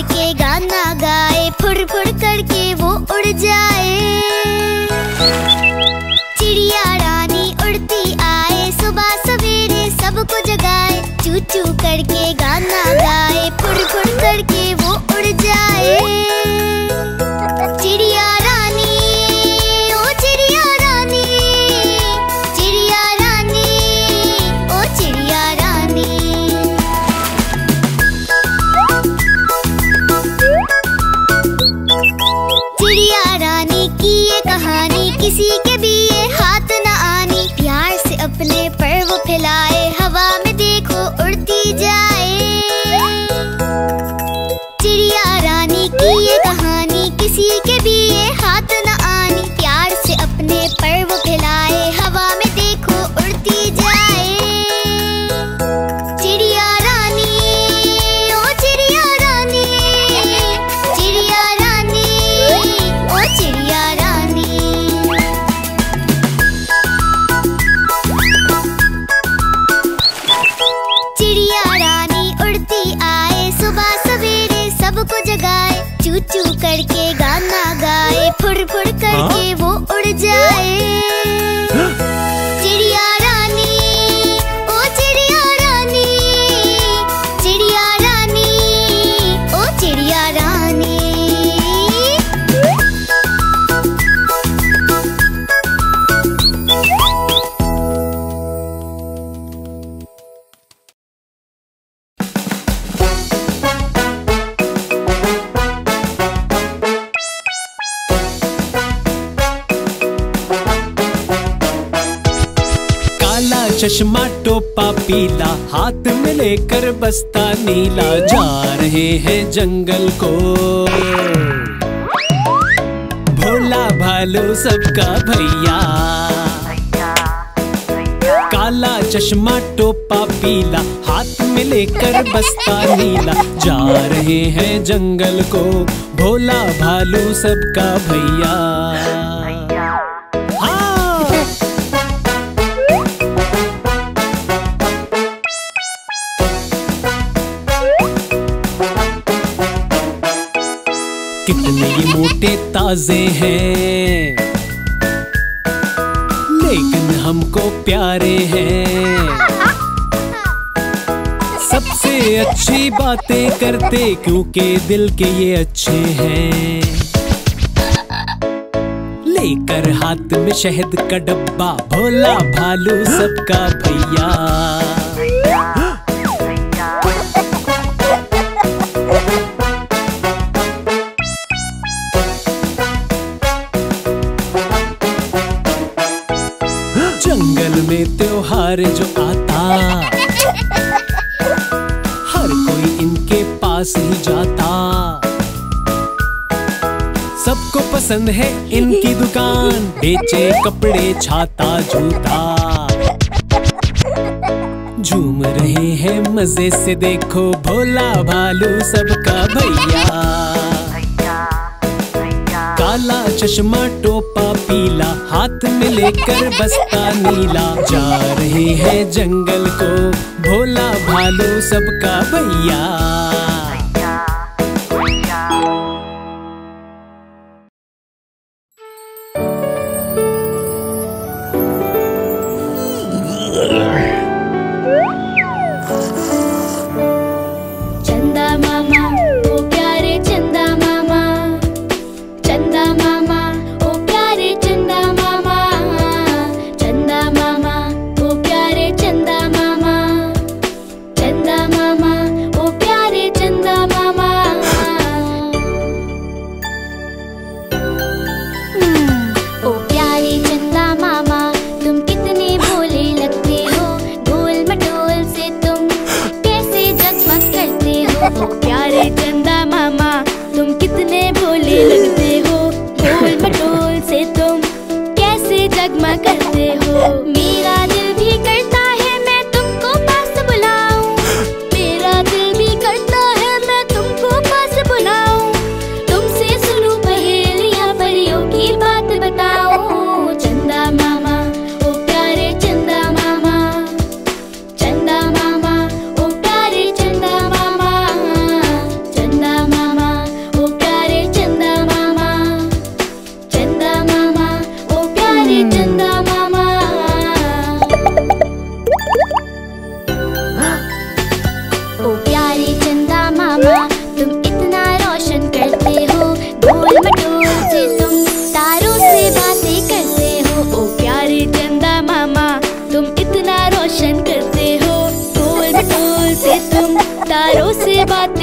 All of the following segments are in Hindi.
करके गाना गाए, फुर फुर करके वो उड़ जाए। चिड़िया रानी उड़ती आए, सुबह सवेरे सबको जगाए। चू चू करके गाना गाए, फुर फुर करके वो उड़ जाए। चिड़िया रानी, ओ चिड़िया रानी, चिड़िया रानी, ओ चिड़िया रानी। चिड़िया रानी की ये कहानी, किसी के भी ये हाथ न आनी। प्यार से अपने पर वो फैलाए, हवा में देखो उड़ती जाए। चिड़िया रानी की ये कहानी, किसी के भी ये हाथ न आनी। प्यार से अपने पर वो फैलाए, हवा में देखो उड़ती जाए। चिड़िया रानी, ओ चिड़िया रानी, चिड़िया रानी, ओ चिड़िया रानी। चिड़िया रानी उड़ती आए, सुबह सवेरे सबको जगाए। चू चू करके गाना गाए, फुर फुर करके वो उड़ जाए। चिड़िया रानी, ओ चिड़िया रानी, चिड़िया रानी, ओ चिड़िया रानी। चश्मा टोपा पीला, हाथ में लेकर बस्ता नीला। जा रहे हैं जंगल को, भोला भालू सबका भैया। काला चश्मा टोपा पीला, हाथ में लेकर बस्ता नीला। जा रहे हैं जंगल को, भोला भालू सबका भैया। कितने ये मोटे ताजे हैं, लेकिन हमको प्यारे हैं। सबसे अच्छी बातें करते, क्योंकि दिल के ये अच्छे हैं। लेकर हाथ में शहद का डब्बा, भोला भालू सबका भैया। जंगल में त्योहार जो आता, हर कोई इनके पास ही जाता। सबको पसंद है इनकी दुकान, बेचे कपड़े छाता जूता। झूम रहे हैं मजे से देखो, भोला भालू सबका भैया। काला चश्मा टोपा पीला, हाथ में लेकर बस्ता नीला। जा रहे हैं जंगल को, भोला भालू सबका भैया। चंदा मामा, ओ प्यारे चंदा मामा, चंदा मामा, ओ प्यारे चंदा मामा, चंदा मामा, ओ प्यारे चंदा मामा, चंदा मामा, ओ प्यारे चंदा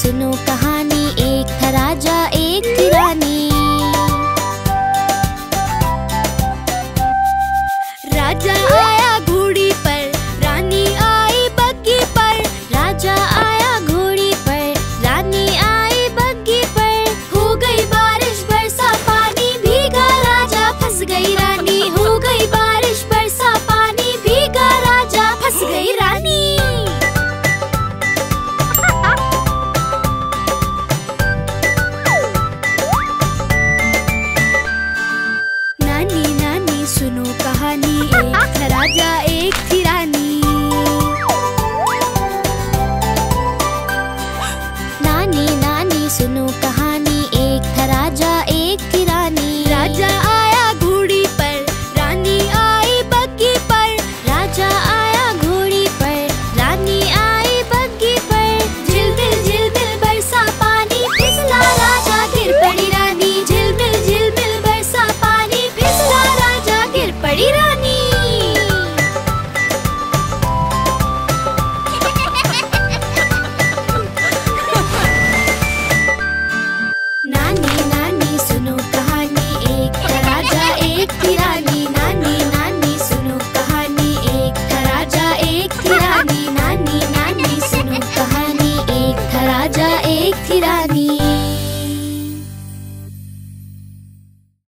सुनो कहानी, एक था राजा एक थी रानी। राजा आया घोड़ी पर, रानी आई बग्गी पर। राजा आया घोड़ी पर, रानी आई बग्गी पर। हो गई बारिश बरसा पानी, भीगा राजा फंस गई रानी। हो गई बारिश बरसा पानी, भीगा राजा फंस गई रानी। नानी नानी सुनो कहानी, एक था राजा एक थी रानी। नानी नानी सुनो कहानी, एक था राजा एक थी रानी। राजा आया घोड़ी पर, रानी आई बग्गी पर। राजा आया घोड़ी पर, रानी आई बग्गी पर। झिलमिल बरसा पानी, फिसला राजा गिर पड़ी रानी। झिलमिल बरसा पानी, फिसला राजा गिर पड़ी रानी। नानी नानी सुनो कहानी, एक था राजा एक थी रानी। नानी नानी सुनो कहानी, एक था राजा एक थी रानी। नानी नानी सुनो कहानी, एक था राजा एक थी रानी।